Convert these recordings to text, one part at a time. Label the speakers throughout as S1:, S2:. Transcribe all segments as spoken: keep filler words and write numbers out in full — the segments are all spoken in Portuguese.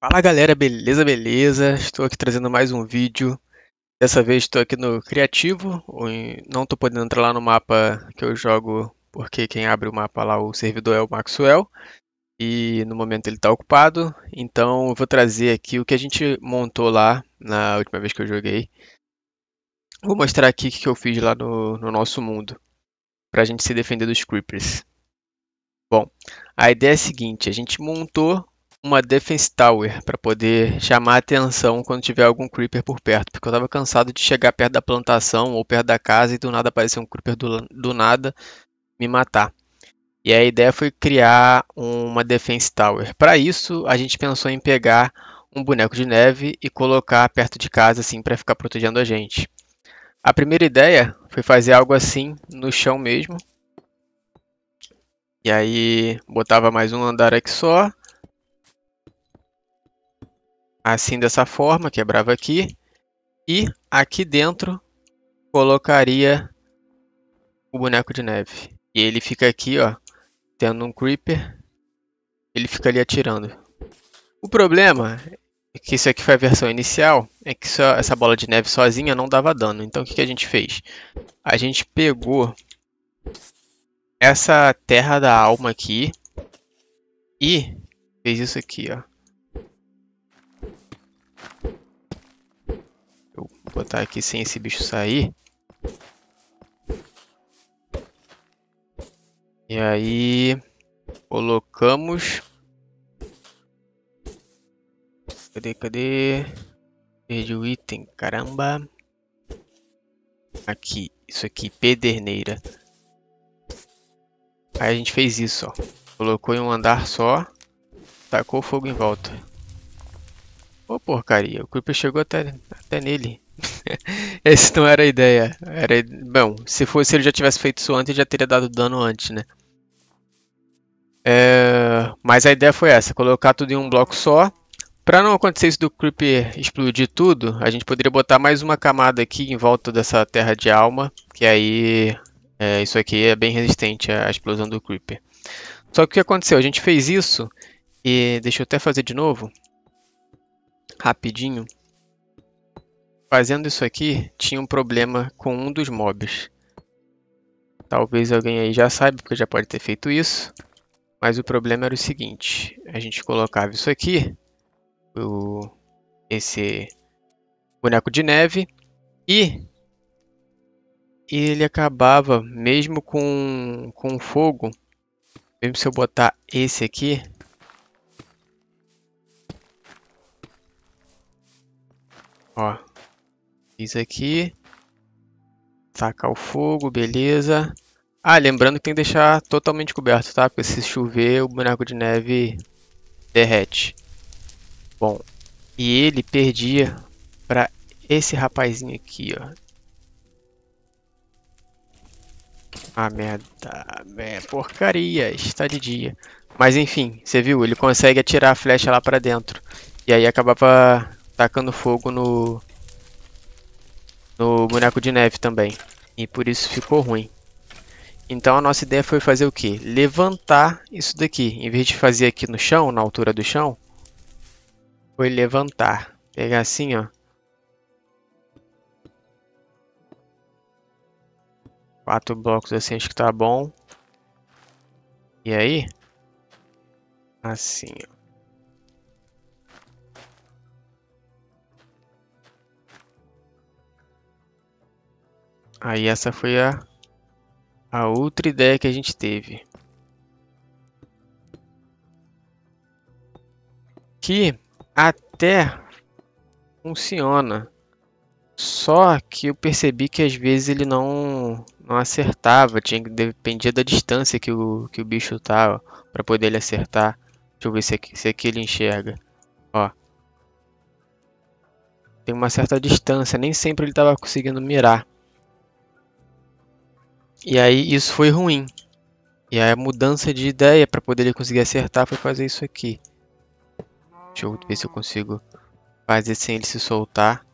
S1: Fala galera, beleza, beleza? Estou aqui trazendo mais um vídeo. Dessa vez estou aqui no Criativo, ou em- não estou podendo entrar lá no mapa que eu jogo, porque quem abre o mapa lá, o servidor é o Maxwell, e no momento ele está ocupado. Então eu vou trazer aqui o que a gente montou lá na última vez que eu joguei. Vou mostrar aqui o que eu fiz lá no, no nosso mundo, para a gente se defender dos Creepers. Bom, a ideia é a seguinte, a gente montou uma Defense Tower para poder chamar a atenção quando tiver algum Creeper por perto, porque eu estava cansado de chegar perto da plantação ou perto da casa e do nada aparecer um Creeper do, do nada me matar. E a ideia foi criar uma Defense Tower. Para isso, a gente pensou em pegar um boneco de neve e colocar perto de casa assim para ficar protegendo a gente. A primeira ideia foi fazer algo assim no chão mesmo. E aí botava mais um andar aqui só, assim dessa forma, quebrava aqui e aqui dentro colocaria o boneco de neve. E ele fica aqui, ó, tendo um creeper, ele fica ali atirando. O problema é que isso aqui foi a versão inicial, é que só essa bola de neve sozinha não dava dano. Então o que que a gente fez? A gente pegou essa terra da alma aqui e fez isso aqui, ó. Eu vou botar aqui sem esse bicho sair. E aí colocamos. Cadê, cadê? Perdi o item, caramba. Aqui, isso aqui, pederneira. Aí a gente fez isso, ó. Colocou em um andar só, tacou fogo em volta. Ô porcaria, o Creeper chegou até, até nele. Essa não era a ideia. Era, bom, se fosse ele já tivesse feito isso antes, já teria dado dano antes, né? É, mas a ideia foi essa, colocar tudo em um bloco só. Para não acontecer isso do Creeper explodir tudo, a gente poderia botar mais uma camada aqui em volta dessa terra de alma, que aí é, isso aqui é bem resistente à explosão do Creeper. Só que o que aconteceu? A gente fez isso e deixa eu até fazer de novo, rapidinho. Fazendo isso aqui, tinha um problema com um dos mobs. Talvez alguém aí já saiba, porque já pode ter feito isso. Mas o problema era o seguinte, a gente colocava isso aqui, o, esse boneco de neve, e ele acabava, mesmo com, com fogo, mesmo se eu botar esse aqui, ó, fiz aqui, tacar o fogo, beleza. Ah, lembrando que tem que deixar totalmente coberto, tá? Porque se chover, o boneco de neve derrete. Bom, e ele perdia para esse rapazinho aqui, ó. Ah, merda. É, porcaria. Está de dia. Mas enfim, você viu? Ele consegue atirar a flecha lá pra dentro. E aí acabava tacando fogo no, no boneco de neve também. E por isso ficou ruim. Então a nossa ideia foi fazer o quê? Levantar isso daqui. Em vez de fazer aqui no chão, na altura do chão, foi levantar. Pegar assim, ó. Quatro blocos assim, acho que tá bom. E aí? Assim, ó. Aí essa foi a, a outra ideia que a gente teve. Que até funciona. Só que eu percebi que às vezes ele não, não acertava. Tinha que dependia da distância que o, que o bicho tava para poder ele acertar. Deixa eu ver se aqui, se aqui ele enxerga. Ó, tem uma certa distância. Nem sempre ele estava conseguindo mirar. E aí isso foi ruim. E aí a mudança de ideia para poder ele conseguir acertar foi fazer isso aqui. Deixa eu ver se eu consigo fazer sem ele se soltar.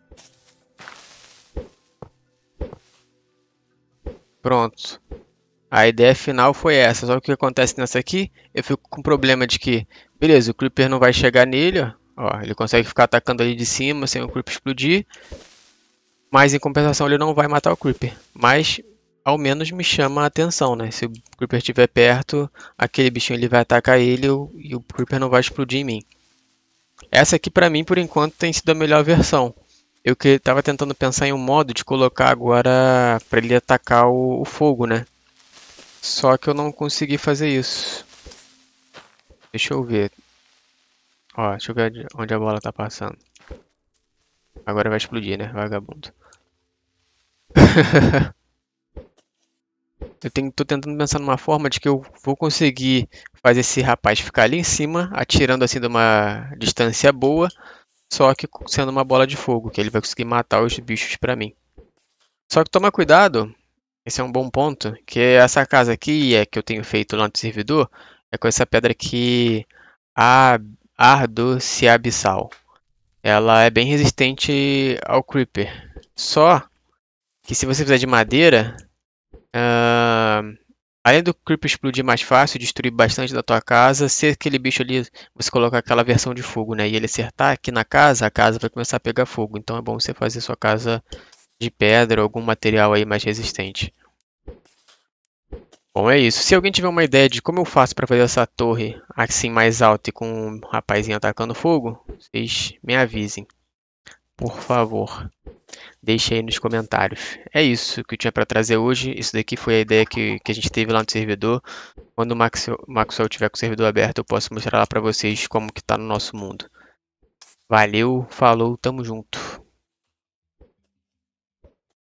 S1: Pronto. A ideia final foi essa, só que o que acontece nessa aqui, eu fico com o problema de que, beleza, o Creeper não vai chegar nele, ó, ó, ele consegue ficar atacando ali de cima sem o Creeper explodir, mas em compensação ele não vai matar o Creeper, mas ao menos me chama a atenção, né? Se o Creeper estiver perto, aquele bichinho ele vai atacar ele e o Creeper não vai explodir em mim. Essa aqui pra mim, por enquanto, tem sido a melhor versão. Eu que tava tentando pensar em um modo de colocar agora para ele atacar o, o fogo, né? Só que eu não consegui fazer isso. Deixa eu ver. Ó, deixa eu ver onde a bola tá passando. Agora vai explodir, né, vagabundo? Eu tenho, tô tentando pensar numa forma de que eu vou conseguir fazer esse rapaz ficar ali em cima, atirando assim de uma distância boa, só que sendo uma bola de fogo, que ele vai conseguir matar os bichos pra mim. Só que toma cuidado, esse é um bom ponto, que essa casa aqui, é que eu tenho feito lá no servidor, é com essa pedra aqui, a Ardociabissal. Ela é bem resistente ao Creeper. Só que se você fizer de madeira, uh, além do Creeper explodir mais fácil, destruir bastante da tua casa, se aquele bicho ali, você colocar aquela versão de fogo, né, e ele acertar aqui na casa, a casa vai começar a pegar fogo. Então é bom você fazer sua casa de pedra ou algum material aí mais resistente. Bom, é isso. Se alguém tiver uma ideia de como eu faço para fazer essa torre assim mais alta e com um rapazinho atacando fogo, vocês me avisem. Por favor, deixe aí nos comentários. É isso que eu tinha para trazer hoje. Isso daqui foi a ideia que, que a gente teve lá no servidor. Quando o Maxwell, Maxwell tiver com o servidor aberto, eu posso mostrar lá para vocês como que tá no nosso mundo. Valeu, falou, tamo junto.